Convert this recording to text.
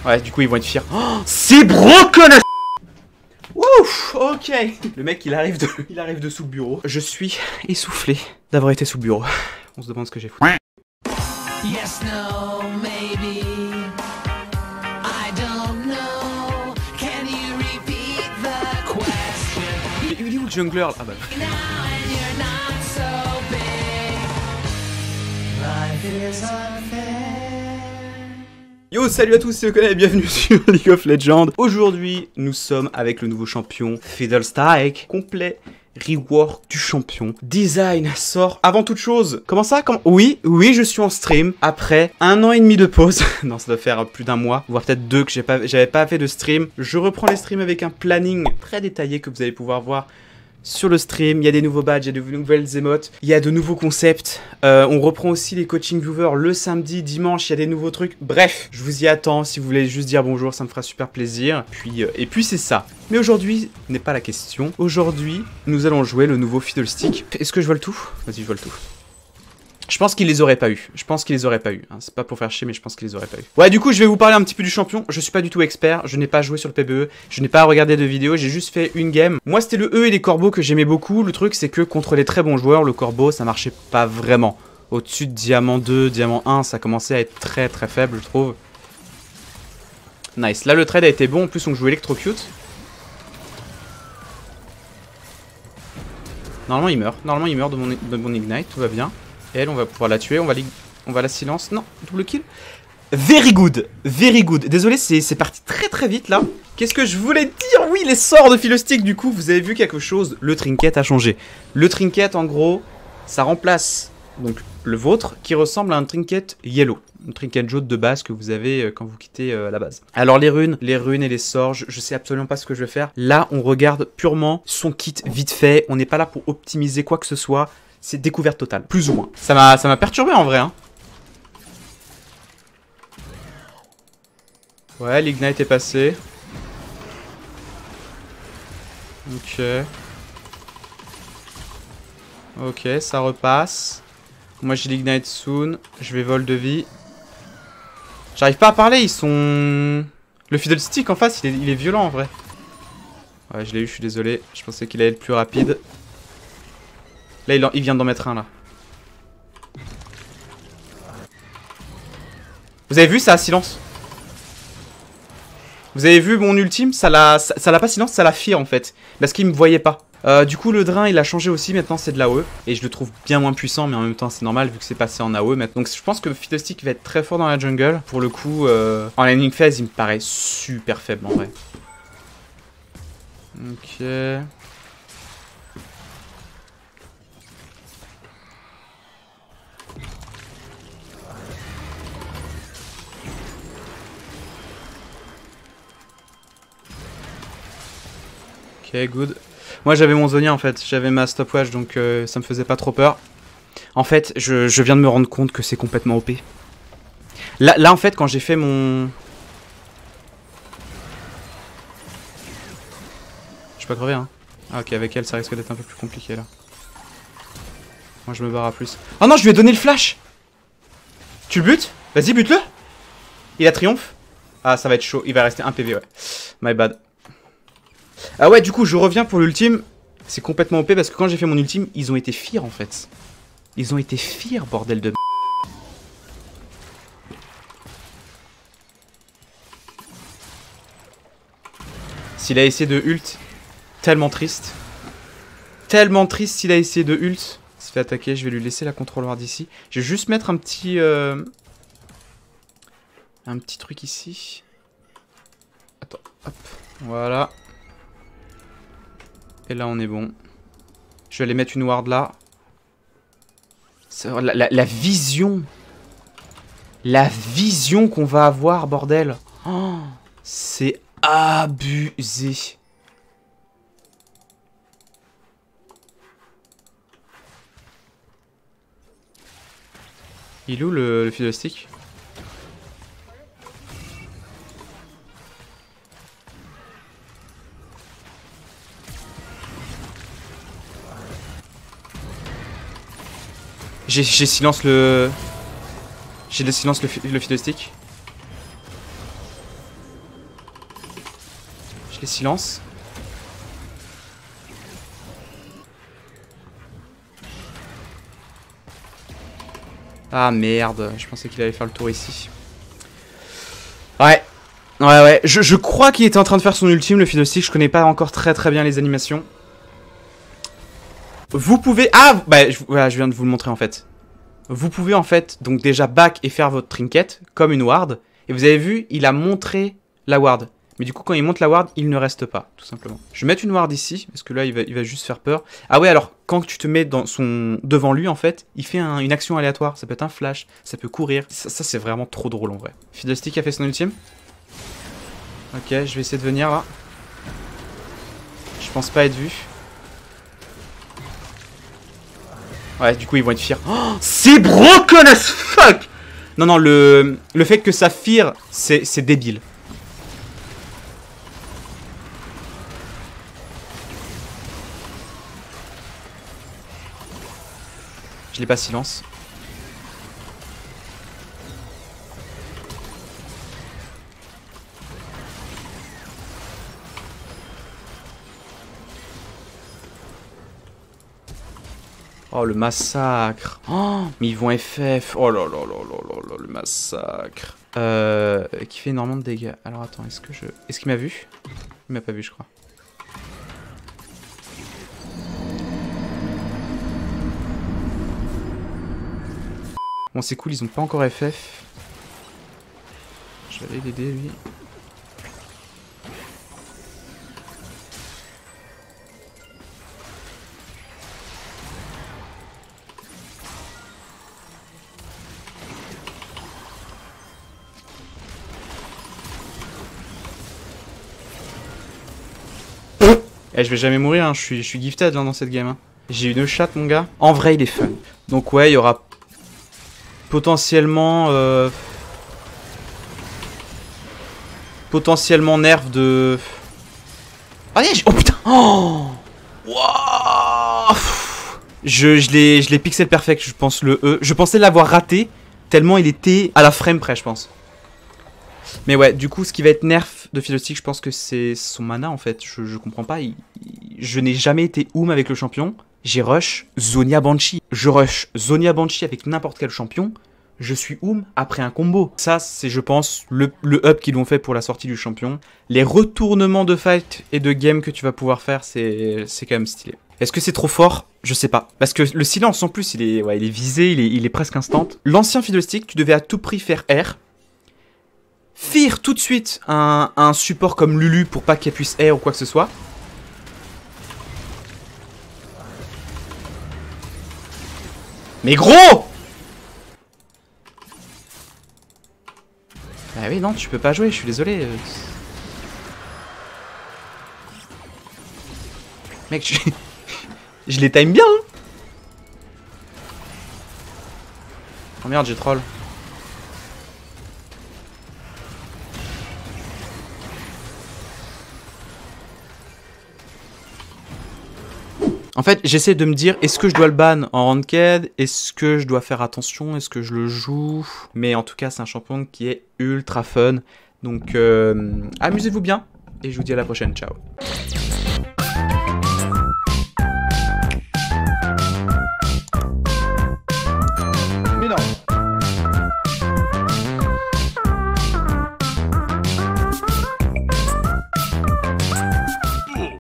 Ouais, du coup, ils vont être fiers. Oh, c'est broken. Ouf, ok. Le mec, il arrive de sous le bureau. Je suis essoufflé d'avoir été sous le bureau. On se demande ce que j'ai foutu. Yes, no, maybe. I don't know. Can you repeat the question? Il est où le jungler là? Ah bah. Now and you're not so big. Life is unfair. Yo, salut à tous, c'est Ocon et bienvenue sur League of Legends. Aujourd'hui, nous sommes avec le nouveau champion Fiddlesticks. Complet rework du champion. Design sort avant toute chose. Comment ça? Oui, je suis en stream après 1 an et demi de pause. Non, ça doit faire plus d'un mois, voire peut-être 2 que j'avais pas fait de stream. Je reprends les streams avec un planning très détaillé que vous allez pouvoir voir sur le stream. Il y a des nouveaux badges, il y a de nouvelles émotes, il y a de nouveaux concepts. On reprend aussi les coaching viewers le samedi, dimanche, il y a des nouveaux trucs. Bref, je vous y attends. Si vous voulez juste dire bonjour, ça me fera super plaisir. Et puis c'est ça. Mais aujourd'hui n'est pas la question. Aujourd'hui, nous allons jouer le nouveau Fiddlestick. Est-ce que je vole tout? Vas-y, je vole tout. Je pense qu'ils les auraient pas eu. Hein. C'est pas pour faire chier, mais je pense qu'ils les auraient pas eu. Ouais, du coup, je vais vous parler un petit peu du champion. Je suis pas du tout expert. Je n'ai pas joué sur le PBE. Je n'ai pas regardé de vidéos. J'ai juste fait une game. Moi, c'était le E et les corbeaux que j'aimais beaucoup. Le truc, c'est que contre les très bons joueurs, le corbeau, ça marchait pas vraiment. Au-dessus de diamant 2, diamant 1, ça commençait à être très très faible, je trouve. Nice. Là, le trade a été bon. En plus, on joue Electrocute. Normalement, il meurt. De mon Ignite. Tout va bien. Et elle, on va pouvoir la tuer, on va la silence. Non, double kill. Very good, very good. Désolé, c'est parti très très vite là. Qu'est-ce que je voulais dire? Oui, les sorts de Fiddlestick, du coup, vous avez vu quelque chose. Le trinket a changé. Le trinket, en gros, ça remplace donc le vôtre qui ressemble à un trinket yellow. Un trinket jaune de base que vous avez quand vous quittez la base. Alors les runes et les sorts, je sais absolument pas ce que je vais faire. Là, on regarde purement son kit vite fait. On n'est pas là pour optimiser quoi que ce soit. C'est découverte totale, plus ou moins. Ça m'a perturbé en vrai, hein. Ouais, l'ignite est passé. Ok. Ok, ça repasse. Moi j'ai l'ignite soon. Je vais vol de vie. J'arrive pas à parler, ils sont... Le Fiddlestick en face, il est violent en vrai. Ouais, je l'ai eu, je suis désolé. Je pensais qu'il allait être plus rapide. Là, il vient d'en mettre un, là. Vous avez vu, ça a silence. Vous avez vu mon ultime, ça l'a pas silence, ça l'a fear, en fait. Parce qu'il me voyait pas. Du coup, le drain, il a changé aussi. Maintenant, c'est de l'AOE. Et je le trouve bien moins puissant, mais en même temps, c'est normal, vu que c'est passé en AOE. Donc, je pense que Fiddlestick va être très fort dans la jungle. Pour le coup, en landing phase, il me paraît super faible, en vrai. Ok... Ok, good. Moi j'avais mon Zonia en fait, j'avais ma stopwatch donc ça me faisait pas trop peur. En fait, je viens de me rendre compte que c'est complètement OP. Là en fait, quand j'ai fait mon... Je suis pas crevé hein. Ah ok, avec elle ça risque d'être un peu plus compliqué là. Moi je me barre à plus. Oh non, je lui ai donné le flash. Tu le butes? Vas-y, bute-le. Il a triomphe. Ah, ça va être chaud, il va rester un PV, ouais. My bad. Ah ouais, du coup, je reviens pour l'ultime. C'est complètement OP parce que quand j'ai fait mon ultime, ils ont été fear en fait. Ils ont été fear, bordel de m***. S'il a essayé de ult, tellement triste. Tellement triste s'il a essayé de ult. Il se fait attaquer, je vais lui laisser la contrôleur d'ici. Je vais juste mettre un petit truc ici. Attends, hop, voilà. Et là on est bon. Je vais aller mettre une ward là. La vision. La vision qu'on va avoir, bordel. Oh, c'est abusé. Il est où le Fiddlestick? J'ai silence le... J'ai le silence le Fiddlestick. Je les silence. Ah merde, je pensais qu'il allait faire le tour ici. Ouais. Ouais. Je crois qu'il était en train de faire son ultime, le Fiddlestick. Je connais pas encore très bien les animations. Vous pouvez... Ah bah, voilà, je viens de vous le montrer en fait. Vous pouvez en fait, donc déjà back et faire votre trinket, comme une ward. Et vous avez vu, il a montré la ward. Mais du coup, quand il monte la ward, il ne reste pas, tout simplement. Je vais mettre une ward ici, parce que là, il va juste faire peur. Ah ouais, alors, quand tu te mets devant lui, en fait, il fait une action aléatoire. Ça peut être un flash, ça peut courir. Ça c'est vraiment trop drôle, en vrai. Fiddlestick a fait son ultime. Ok, je vais essayer de venir, là. Je pense pas être vu. Ouais, du coup, ils vont être fiers. Oh, c'est broken as fuck! Non, le fait que ça fear, c'est débile. Je l'ai pas silence. Oh, le massacre. Oh, mais ils vont FF. Oh là là le massacre. Qui fait énormément de dégâts. Alors attends, est-ce qu'il m'a vu? Il m'a pas vu, je crois. Bon, c'est cool, ils ont pas encore FF. Je vais aller l'aider, lui. Eh, je vais jamais mourir, hein. Je suis gifted là, dans cette game. Hein. J'ai une chatte, mon gars. En vrai, il est fun. Donc ouais, il y aura potentiellement... potentiellement nerf de... Ah, oh putain. Oh wow. Je l'ai pixel perfect, je pense, le E. Je pensais l'avoir raté, tellement il était à la frame près, je pense. Mais ouais, du coup, ce qui va être nerf de Fiddlestick, je pense que c'est son mana, en fait. Je comprends pas. Je n'ai jamais été Oum avec le champion. J'ai rush Zhonya Banshee. Je rush Zhonya Banshee avec n'importe quel champion. Je suis Oum après un combo. Ça, c'est, je pense, le up qu'ils ont fait pour la sortie du champion. Les retournements de fight et de game que tu vas pouvoir faire, c'est quand même stylé. Est-ce que c'est trop fort? Je sais pas. Parce que le silence, en plus, il est visé, il est presque instant. L'ancien Fiddlestick, tu devais à tout prix faire R. Fear tout de suite un support comme Lulu pour pas qu'elle puisse air ou quoi que ce soit. Mais gros! Bah oui, non, tu peux pas jouer, je suis désolé. Mec, je les time bien, hein. Oh merde, j'ai troll. En fait, j'essaie de me dire, est-ce que je dois le ban en ranked? Est-ce que je dois faire attention? Est-ce que je le joue? Mais en tout cas, c'est un champion qui est ultra fun. Donc, amusez-vous bien. Et je vous dis à la prochaine. Ciao.